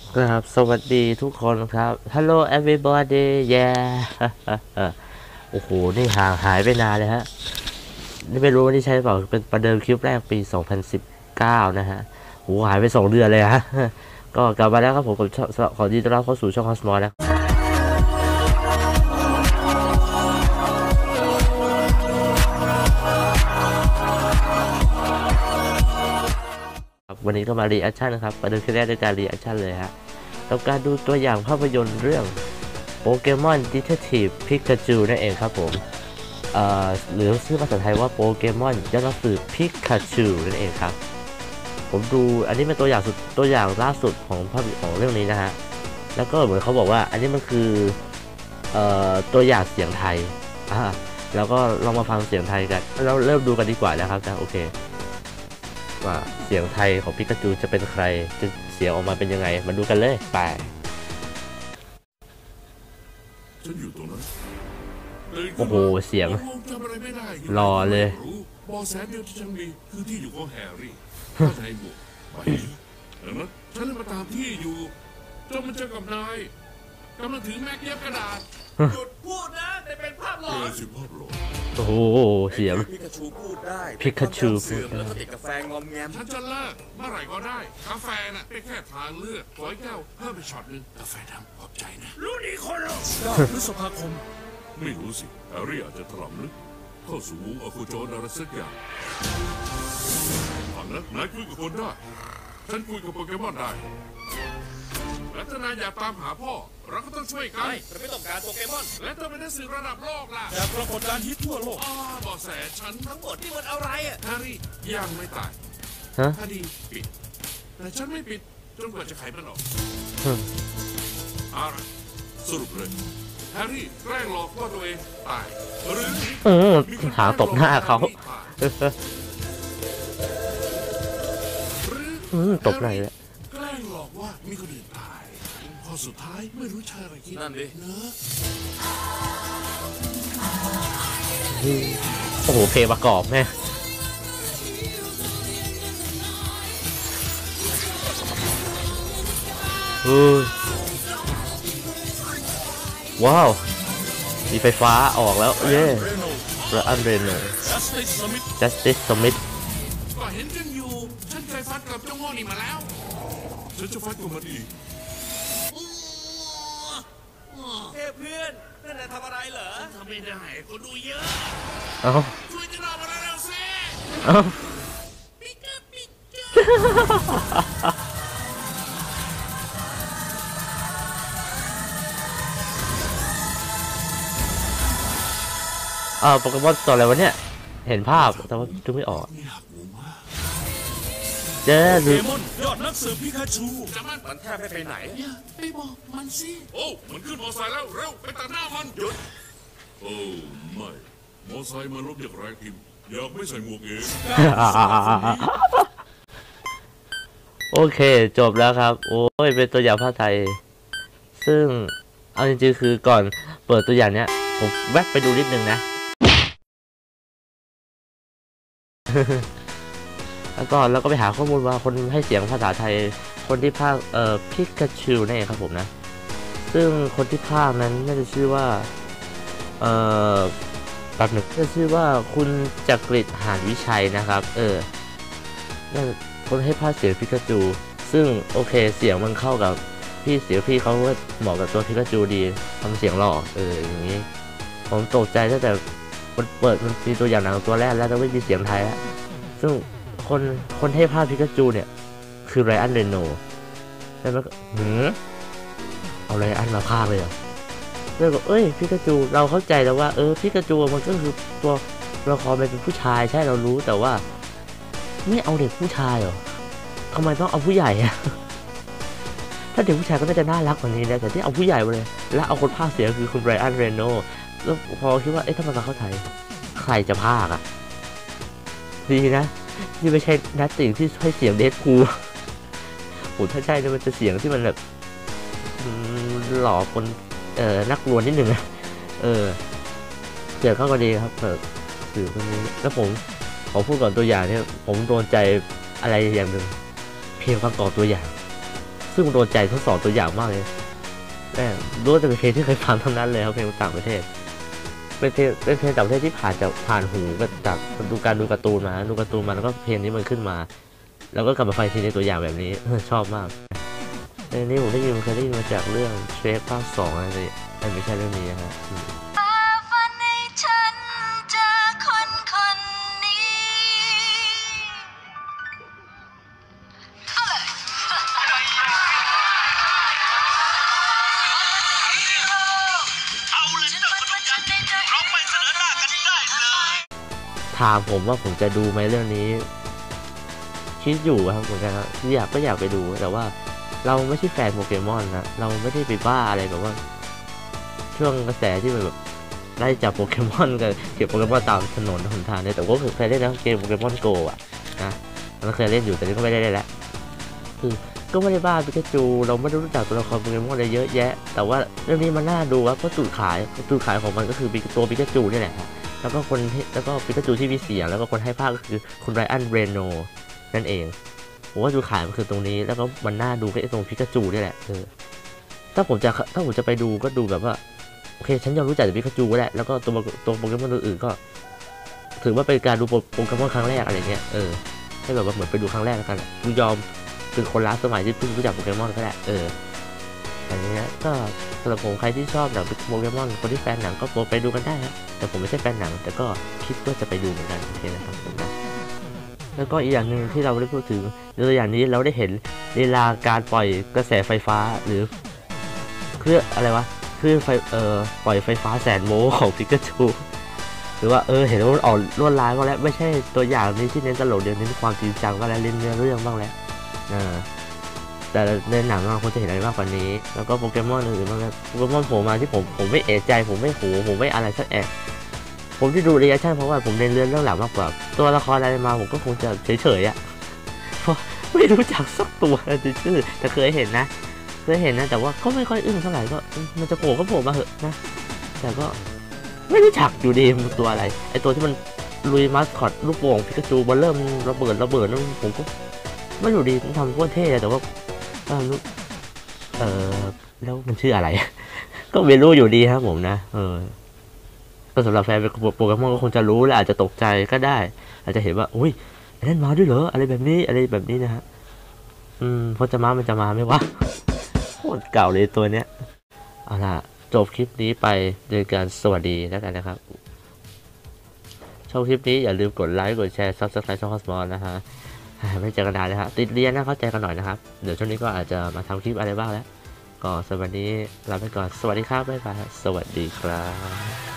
ครับสวัสดีทุกคนครับ Hello everybody yeah โอ้โหนี่ห่างหายไปนานเลยฮะนี่ไม่รู้ว่านี่ใช่เปล่าเป็นประเดิมคลิปแรกปี2019นะฮะโหหายไป2 เดือนเลยฮะก็กลับมาแล้วครับผมขอยินดีต้อนรับเข้าสู่ช่องคอสมอลนะวันนี้ก็มารีแอคชั่นนะครับประเดิมคลิปแรกด้วยการรีแอคชั่นเลยฮะกับการดูตัวอย่างภาพยนตร์เรื่องโปเกมอนดิเทคทีฟพิกาจูนั่นเองครับผมหรือชื่อภาษาไทยว่าโปเกมอนยอดนักสืบพิกาจูนั่นเองครับผมดูอันนี้เป็นตัวอย่างล่าสุดของภาพของเรื่องนี้นะฮะแล้วก็เหมือนเขาบอกว่าอันนี้มันคือตัวอย่างเสียงไทยแล้วก็ลองมาฟังเสียงไทยกันเราเริ่มดูกันดีกว่านะครับนะโอเคว่าเสียงไทยของพิกาจูจะเป็นใครจะเสียงออกมาเป็นยังไงมาดูกันเลยไปฉันอยู่ตรงนั้นโอ้โหเสียงรอเลยบอแสนเดียวที่ฉันมีคือที่อยู่ของแฮร์รี่ถ้าไทยบุกไปเห็นไหมฉันเลยมาตามที่อยู่จนมันเจอกับนายกำลังถือแม็กเย็บกระดาษหยุดพูดนะแต่เป็นภาพหลอนสิภาพหลอนโอ้โหเสียงพิกาชูพูดได้พิกาชูพูดแล้วก็ติดกาแฟงอมแงมฉันจะเลิกเมื่อไหร่ก็ได้กาแฟน่ะเป็นแค่ทางเลือกขอแก้วเพิ่มไปช็อตนึงกาแฟดำขอบใจนะรู้ดีคนหรอ9 พฤษภาคมไม่รู้สิแฮร์รี่อาจจะถลำลึกเข้าสู่วงอคูโจนอะไรสักอย่างฟังนะนายคุยกับคนได้ฉันคุยกับโปเกมอนได้และถ้านายอยากตามหาพ่อเราก็ต้องช่วยกันไม่ต้องการโปเกมอนและถ้าเป็นหนังสือระดับโลกล่ะจากปรากฏการณ์ฮิตทั่วโลกบอกแสฉันทั้งหมดที่มันอะไรแฮร์รี่ยังไม่ตายคดีปิดแต่ฉันไม่ปิดจนกว่าจะไขมันออกสรุปเลยแฮร์รี่แกล้งหลอกว่าตัวเองตายหรือหางตบหน้าเขาตบไหนแหละแกล้งหลอกว่ามีคนอื่นตายพอสุดท้ายไม่รู้ชายอะไรคิดนั่นดิเนอะโอ้โหเพลงประกอบแม่ว้าวมีไฟฟ้าออกแล้วเย้และอันเรโน Justice Summit ก็เห็นกันอยู่ฉันเคยฟัดกับเจ้าโง่นี่มาแล้วฉันจะฟัดกับมันอีกเพื่อนนั่นนายทำอะไรเหรอทำไม่ได้คนดูเยอะช่วยจะรอมาแล้วสิปิกาปิกาโปเกมอนตัวอะไรวะเนี่ยเห็นภาพแต่ว่าดูไม่ออกเจ๊หรือยอดนักสืบพิกาชูมันแทบไม่ไปไหนไปบอกมันสิโอ้มันขึ้นมอไซค์แล้วเร็วไปตัดหน้ามันหยุดโอ้ไม่มอไซค์มันรบอย่างแรงทิมอยากไม่ใส่หมวกเองโอเคจบแล้วครับโอ้ยเป็นตัวอย่างภาพไทยซึ่งเอาจริงๆคือก่อนเปิดตัวอย่างเนี้ยผมแวะไปดูนิดนึงนะแล้วก็ไปหาข้อมูลว่าคนให้เสียงภาษาไทยคนที่พากพิกาชูนี่ครับผมนะซึ่งคนที่พากนั้นน่าจะชื่อว่าแป๊บหนึ่งน่าจะชื่อว่าคุณจักริดหานวิชัยนะครับนั่นคนให้พากเสียงพิกาจูซึ่งโอเคเสียงมันเข้ากับเสียงพี่เขาเหมาะกับตัวพิกาจูดีทำเสียงหล่ออย่างนี้ผมตกใจตั้งแต่มันมีตัวอย่างหนังตัวแรกแล้วแต่ไม่มีเสียงไทยแล้วซึ่งคนให้ภาพพิกาจูเนี่ยคือไรอันเรโนแล้วก็เอาไรอันมาภาคเลยเหรอแล้วก็พิกาจูเราเข้าใจแล้วว่าพิกาจูมันก็คือตัวละครเป็นผู้ชายใช่เรารู้แต่ว่าไม่เอาเด็กผู้ชายเหรอทำไมต้องเอาผู้ใหญ่อะถ้าเด็กผู้ชายก็น่าจะน่ารักกว่านี้นะแต่ที่เอาผู้ใหญ่มาเลยแล้วเอาคนภาคเสียงคือคุณไรอันเรโนแล้วพอคิดว่าถ้ามันมาเข้าไทยใครจะภาคอ่ะดีนะนี่ไม่ใช่นัตติ่งที่ให้เสียงเดดพูลโหถ้าใช่เนี่ยมันจะเสียงที่มันแบบหล่อคนนักลวนนิดหนึ่งเสียงเข้ากันดีครับสื่อคนนี้แล้วผมขอพูดก่อนตัวอย่างเนี่ยผมโดนใจอะไรอย่างหนึ่งเพลงประกอบตัวอย่างซึ่งโดนใจทั้ง2ตัวอย่างมากเลยรู้ว่าจะเป็นเพลงที่เคยฟังทั้งนั้นเลยครับเพลงต่างประเทศเป็นเพลงต่างประเทศที่ผ่านหูก็จากดูการ์ตูนมาแล้วก็เพลงนี้มันขึ้นมาแล้วก็กลับมาฟังทีในตัวอย่างแบบนี้ชอบมากเพลงนี้ผมเคยได้ยินมาจากเรื่องเชฟภาค2อะไรไม่ใช่เรื่องนี้นะครับถามผมว่าผมจะดูไหมเรื่องนี้คิดอยู่ครับเหมือนกันครับอยากไปดูแต่ว่าเราไม่ใช่แฟนโปเกมอนนะเราไม่ได้ไปบ้าอะไรแบบว่าช่วงกระแสที่แบบไล่จับโปเกมอนกันเก็บโปเกมอนตามถนนหนทางเนี่ยแต่ก็เคยเล่นนะเกมโปเกมอนโกอ่ะนะเราเคยเล่นอยู่แต่นี่ก็ไม่ได้เล่นแล้วคือก็ไม่ได้บ้าปิกาจูเราไม่ได้รู้จักตัวละครโปเกมอนอะไรเยอะแยะแต่ว่าเรื่องนี้มันน่าดูครับเพราะจุดขายของมันก็คือตัวปิกาจูนี่แหละครับแล้วก็ปิกาจูที่มีเสียงแล้วก็คนให้ภาคก็คือคุณไรอันเรโนนั่นเองผมว่าจุดขายมันคือตรงนี้แล้วก็มันน่าดูก็ไอ้ตรงปิกาจูนี่แหละถ้าผมจะไปดูก็ดูแบบว่าโอเคฉันยอมรู้จักแต่ปิกาจูแหละแล้วก็ตัวโปเกมอนตัวอื่นก็ถือว่าเป็นการดูโปเกมอนครั้งแรกอะไรเงี้ยให้แบบว่าเหมือนไปดูครั้งแรกแล้วกันกูยอมเป็นคนล้าสมัยที่เพิ่งรู้จักโปเกมอนก็ได้อันนี้ก็สำหรับผมใครที่ชอบหนังโปเกมอนคนที่แฟนหนังก็ไปดูกันได้ครับแต่ผมไม่ใช่แฟนหนังแต่ก็คิดว่าจะไปดูเหมือนกันโอเคนะครับผมนะแล้วก็อีกอย่างหนึ่งที่เราได้พูดถึงตัวอย่างนี้เราได้เห็นลีลาการปล่อยกระแสไฟฟ้าหรือเครื่องอะไรวะคลื่นไฟปล่อยไฟฟ้าแสนโวลต์ของปิกาจูหรือว่าเห็นว่ามันออกลวดลายก็แล้วไม่ใช่ตัวอย่างนี้ที่เน้นตลกเดี๋ยวนี้ความจริงจังก็แล้วเล่นเนื้อเรื่องบ้างแล้วแต่ในหนังเราควรจะเห็นอะไรมากกว่านี้แล้วก็โปเกมอนอื่นบ้างนะโปเกมอนโผล่มาที่ผมไม่เอะใจผมไม่หูผมไม่อะไรสักผมที่ดูรีแอคชั่นเพราะว่าผมเน้นเรื่องหลังมากกว่าตัวละครอะไรมาผมก็คงจะเฉยๆเพราะไม่รู้จักสักตัวชื่อแต่เคยเห็นนะแต่ว่าก็ไม่ค่อยอึ้งเท่าไหร่ก็มันจะโผล่มาเหอะนะแต่ก็ไม่รู้จักอยู่ดีมันตัวอะไรไอตัวที่มันลุยมัสคอตลูกโป่งปิกาจูมันเริ่มระเบิดนั่นผมก็ไม่รู้ดีมันทำโคตรเท่แต่ว่าแล้วมันชื่ออะไร ก็ไม่รู้อยู่ดีครับผมนะก็สำหรับแฟนโปเกมอนก็คงจะรู้และอาจจะตกใจก็ได้อาจจะเห็นว่าอุ้ยนั่นมาด้วยเหรออะไรแบบนี้นะฮะพอจะมามันจะมาไหมวะโคตรเก่าเลยตัวเนี้ยเอาล่ะจบคลิปนี้ไปโดยการสวัสดีแล้วกันนะครับชอบคลิปนี้อย่าลืมกดไลค์กดแชร์ Subscribe ช่อง Cosmos นะฮะไม่เจอกันนานเลยฮะติดเรียนนะเข้าใจกันหน่อยนะครับเดี๋ยวช่วงนี้ก็อาจจะมาทำคลิปอะไรบ้างแล้วก็สวัสดีลาไปก่อนสวัสดีครับบ๊ายบายสวัสดีครับ